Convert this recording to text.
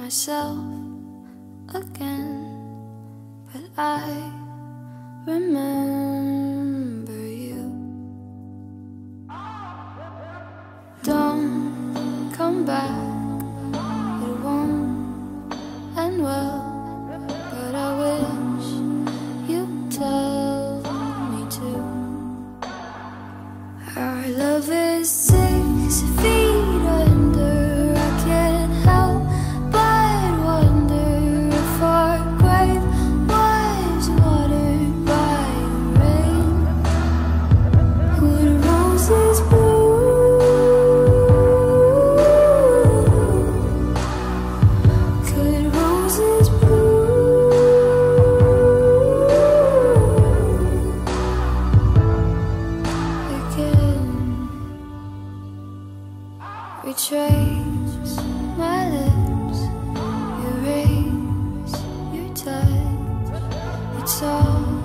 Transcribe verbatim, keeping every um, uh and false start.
myself again, but I remember you. Don't come back, it won't end well, but I wish you'd tell me to. Our love is six feet under. I can't help but wonder if our grave was watered by the rain. Would roses bloom? Could roses bloom again? Retrace my lips, erase your touch. It's all